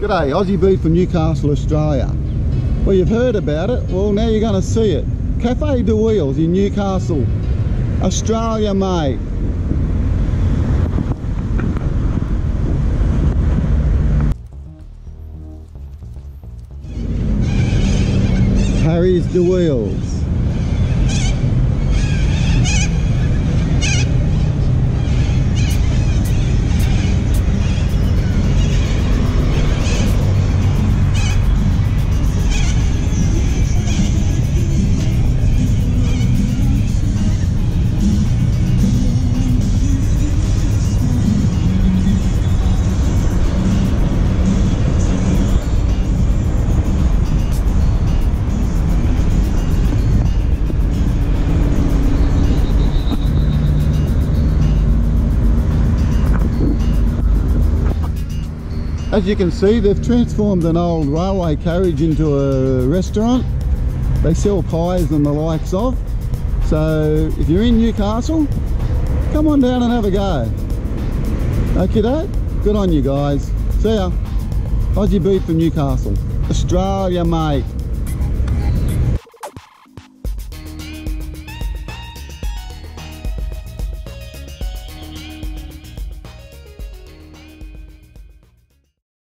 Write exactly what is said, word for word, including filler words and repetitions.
G'day, aussiebede from Newcastle, Australia. Well, you've heard about it. Well, now you're going to see it. Cafe de Wheels in Newcastle, Australia, mate. Harry's de Wheels. As you can see, they've transformed an old railway carriage into a restaurant. They sell pies and the likes of. So if you're in Newcastle, come on down and have a go. Okay, good on you guys. See ya. aussiebede from Newcastle, Australia, mate.